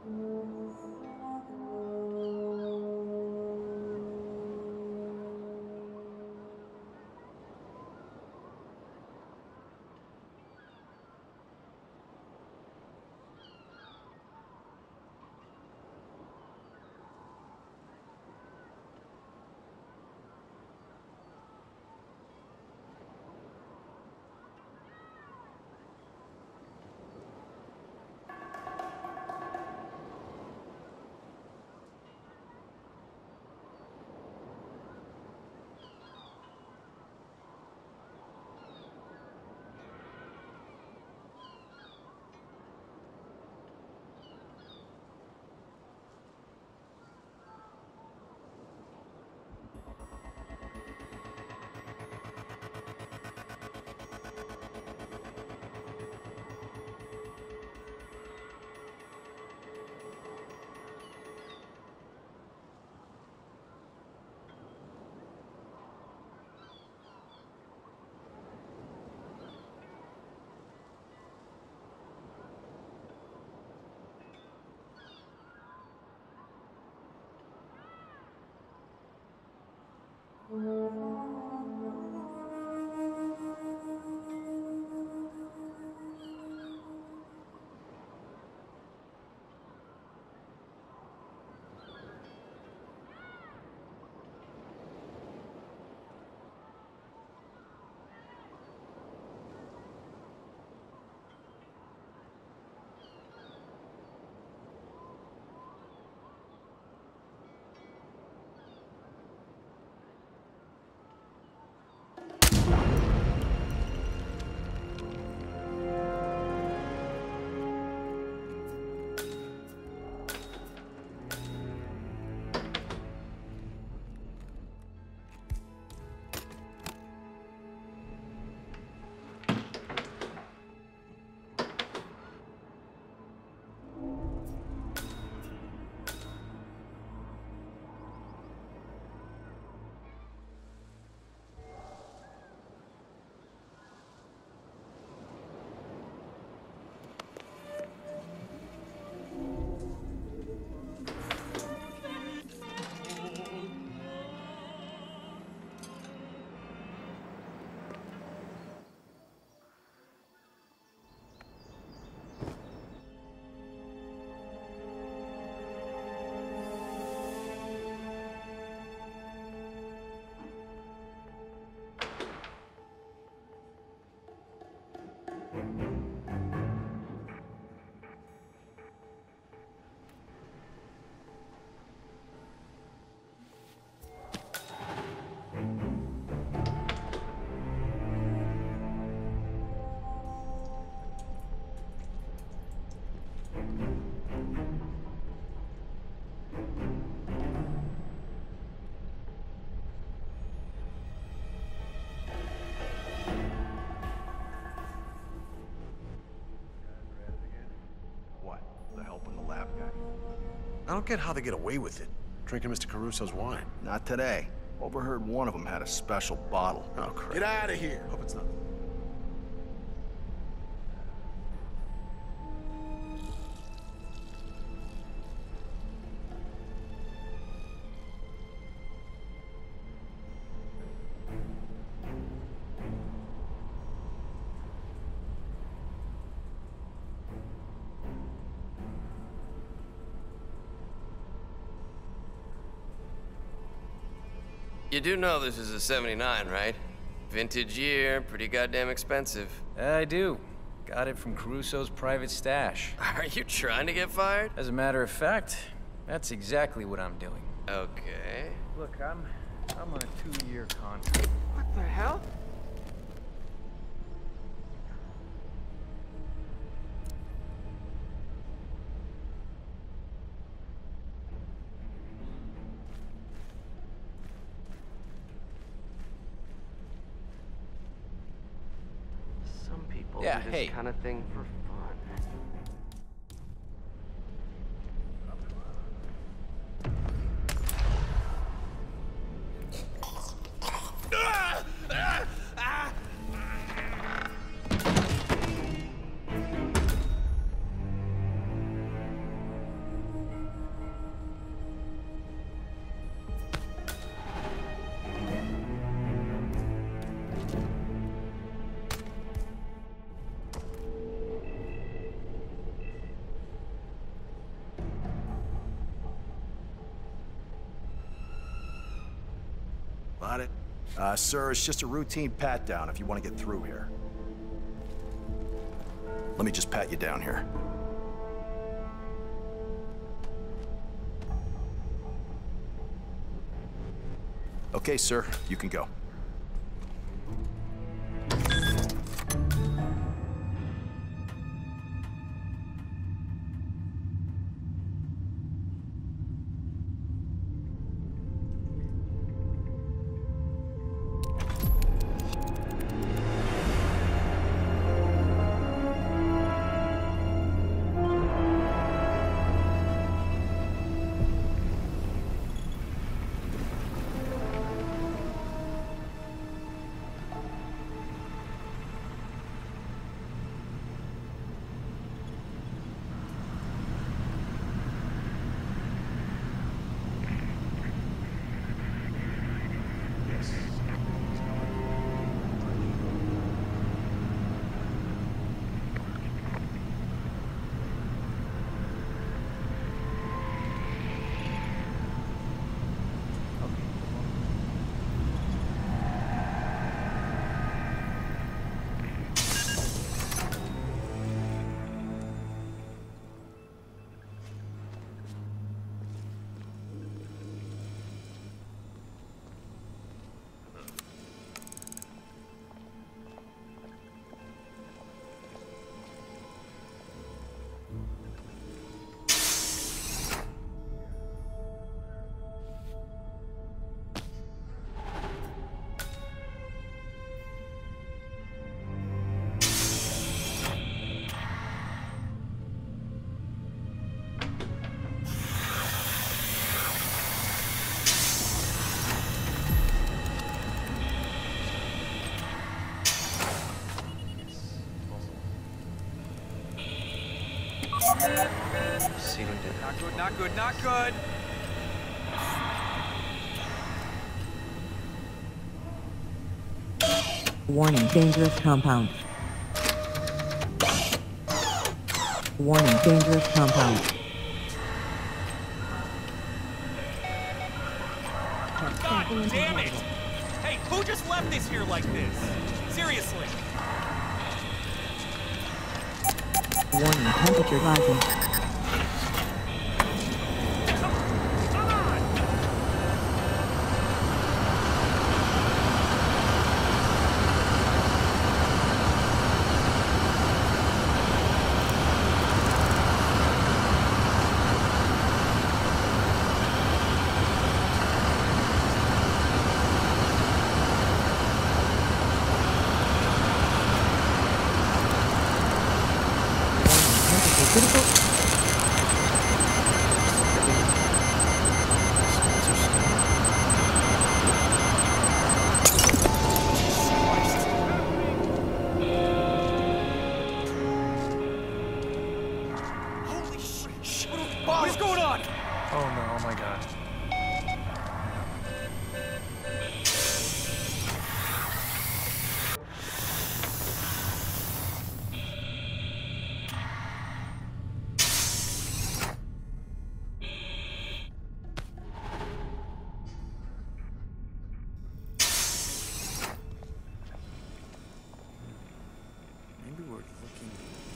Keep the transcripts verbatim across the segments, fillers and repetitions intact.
I don't get how they get away with it, drinking Mister Caruso's wine. Not today. Overheard one of them had a special bottle. Oh, crap. Get out of here! Hope it's not. You do know this is a seventy-nine, right? Vintage year, pretty goddamn expensive. I do. Got it from Caruso's private stash. Are you trying to get fired? As a matter of fact, that's exactly what I'm doing. Okay. Look, I'm I'm on a two-year contract. What the hell? Yeah, do this hey. kind of thing for fun. Got it. Uh, sir, it's just a routine pat-down if you want to get through here. Let me just pat you down here. Okay, sir, you can go. Not good, not good, not good! Warning, dangerous compound. Warning, dangerous compound. God damn it! Hey, who just left this here like this? Seriously. Warning, temperature rising. What is going on? Oh no, oh my god. Maybe we're looking...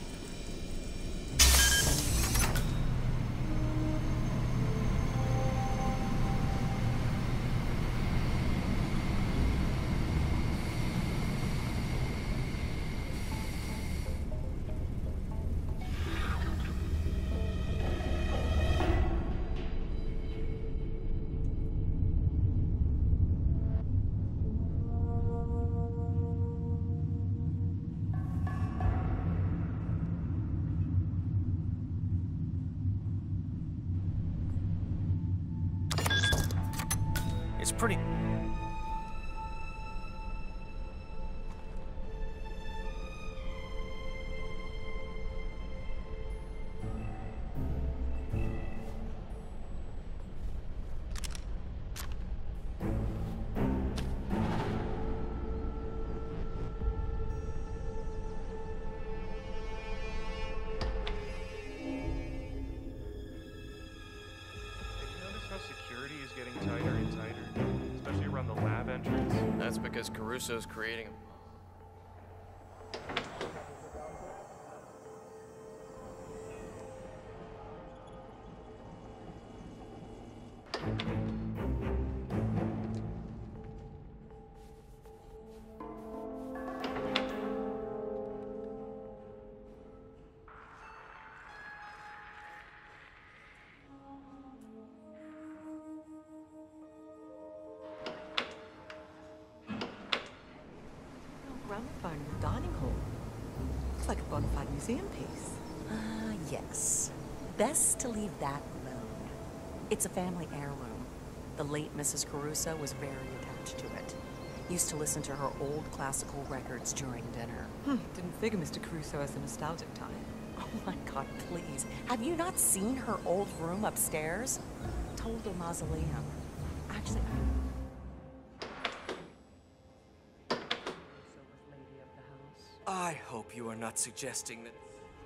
It's pretty... Security is getting tighter and tighter, especially around the That's because Caruso's creating them. Gramophone in the dining hall. Looks like a bona fide museum piece. Ah, uh, yes. Best to leave that alone. It's a family heirloom. The late Missus Caruso was very attached to it. Used to listen to her old classical records during dinner. Hmm, didn't figure Mister Caruso as a nostalgic type. Oh my God, please. Have you not seen her old room upstairs? Total mausoleum. Actually, I hope you are not suggesting that...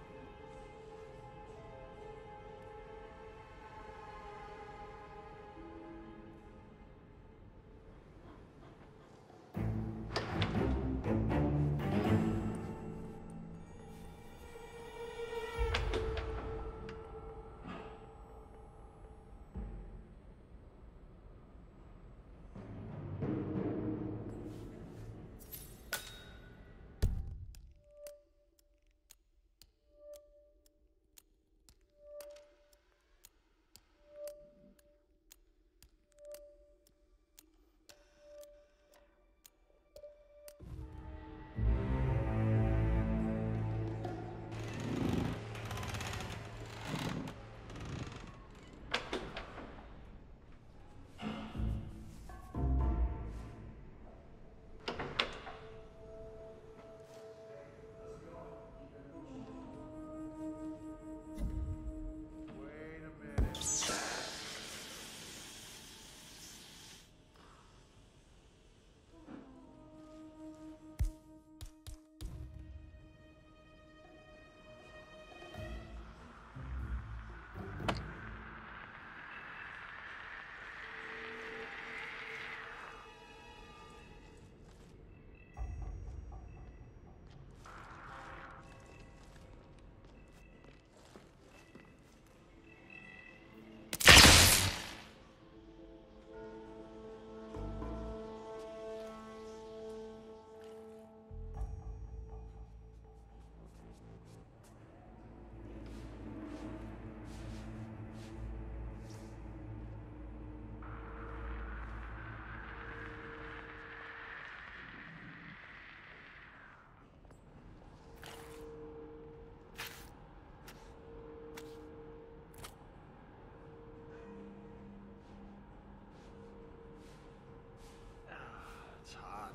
It's hot.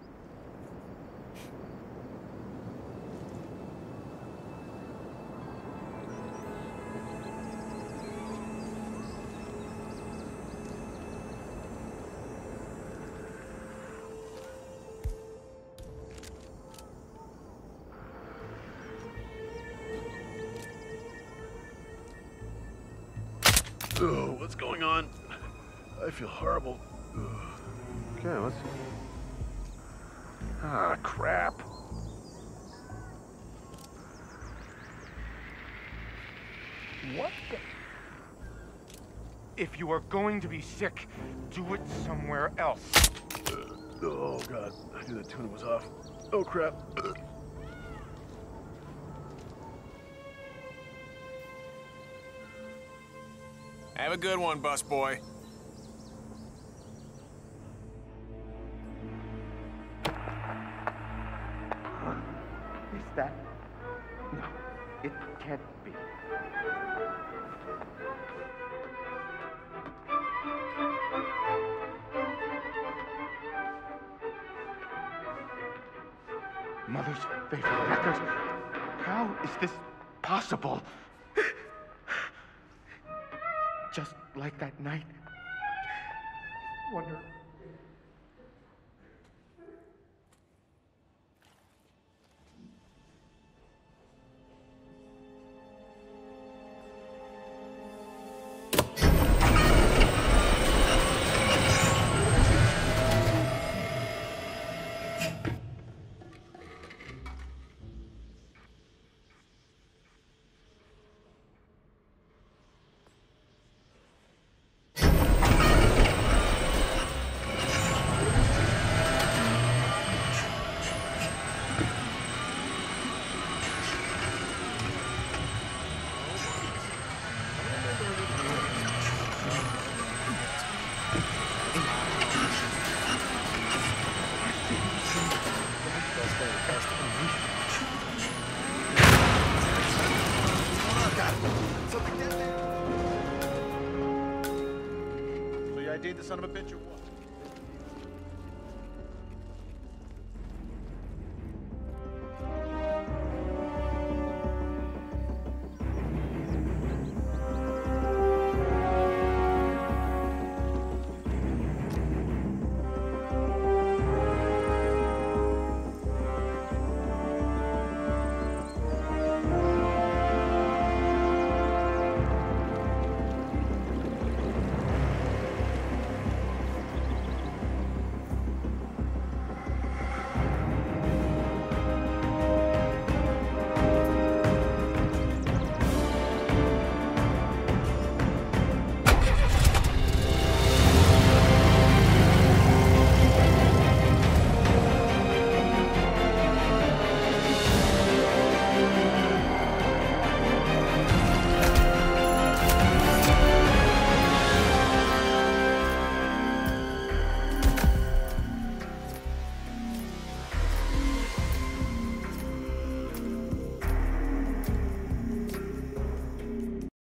Oh, what's going on? I feel horrible. Ugh. Okay, let's... Ah, crap. What the... If you are going to be sick, do it somewhere else. Uh, oh, God. I knew the tuna was off. Oh, crap. Ugh. Have a good one, busboy. Is that... No, it can't be. Mother's favorite record? How is this possible? Just like that night. Wonder... I D'd the son of a bitch or what?